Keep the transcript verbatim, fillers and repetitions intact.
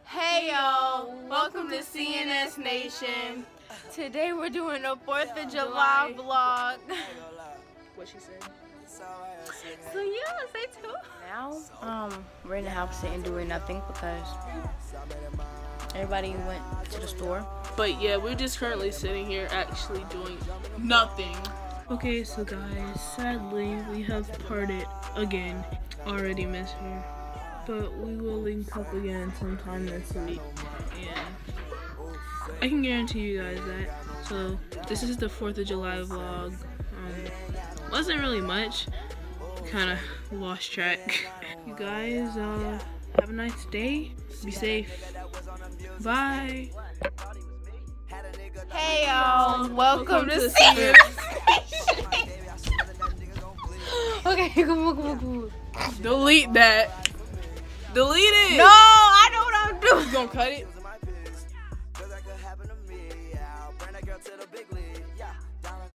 Hey y'all, welcome to C N S Nation. Today we're doing a fourth of July vlog. What she said. So yeah, say too. Now, um, we're in the house sitting doing nothing because everybody went to the store. But yeah, we're just currently sitting here actually doing nothing. Okay, so guys, sadly we have parted again. Already miss her. But we will link up again sometime this week. And I can guarantee you guys that. So this is the fourth of July vlog. Um, wasn't really much. Kind of lost track. You guys, uh, have a nice day. Be safe. Bye. Hey y'all, welcome, welcome to, to C N S Nation. Okay, come on, come on, come on. Delete that. Delete it. No, I know what I'm doing. You gonna cut it?